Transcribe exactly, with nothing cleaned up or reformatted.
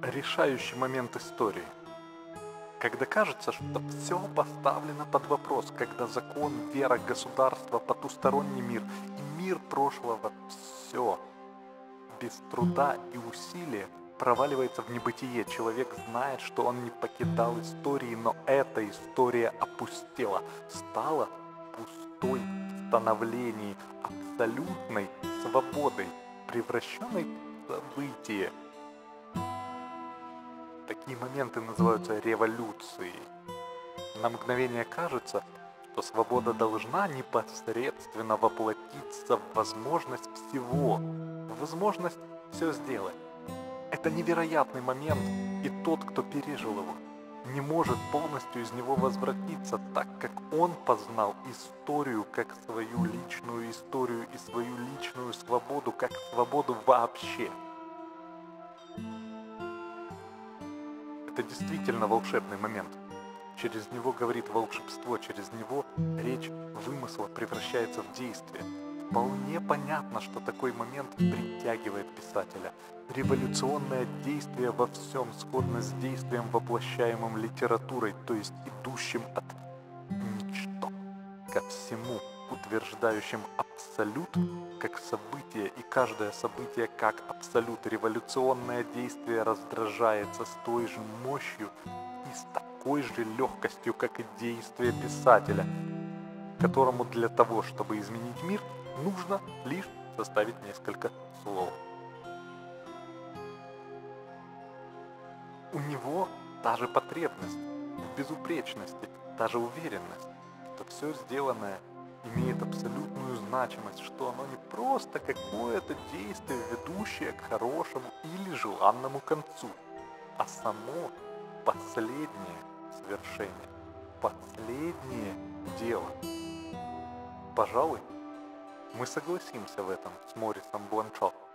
решающий момент истории. Когда кажется, что все поставлено под вопрос, когда закон, вера, государство, потусторонний мир и мир прошлого, все без труда и усилия проваливается в небытие. Человек знает, что он не покидал истории, но эта история опустела, стала пустой в становлении, абсолютной свободой, превращенной в событие. Такие моменты называются революцией. На мгновение кажется, что свобода должна непосредственно воплотиться в возможность всего, в возможность все сделать. Это невероятный момент, и тот, кто пережил его, не может полностью из него возвратиться, так как он познал историю как свою личную историю и свою личную свободу как свободу вообще. Это действительно волшебный момент. Через него говорит волшебство, через него речь вымысла превращается в действие. Вполне понятно, что такой момент притягивает писателя. Революционное действие во всем сходно с действием, воплощаемым литературой, то есть идущим от ничто ко всему, утверждающим абсолют как событие, и каждое событие как абсолют. Революционное действие раздражается с той же мощью и с такой же легкостью, как и действие писателя, которому для того, чтобы изменить мир, нужно лишь составить несколько слов. У него та же потребность в безупречности, та же уверенность, что все сделанное имеет абсолютную значимость, что оно не просто какое-то действие, ведущее к хорошему или желанному концу, а само последнее свершение, последнее дело. Пожалуй, мы согласимся в этом с Морисом Бланшо.